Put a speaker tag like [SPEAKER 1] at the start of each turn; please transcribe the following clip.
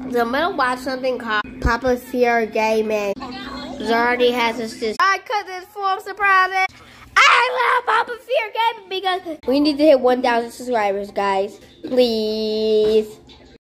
[SPEAKER 1] So I'm gonna watch something called Papa Fear Gaming. Zardy has a sister. I cut this for surprise. I love Papa Fear Gaming because we need to hit 1,000 subscribers, guys. Please.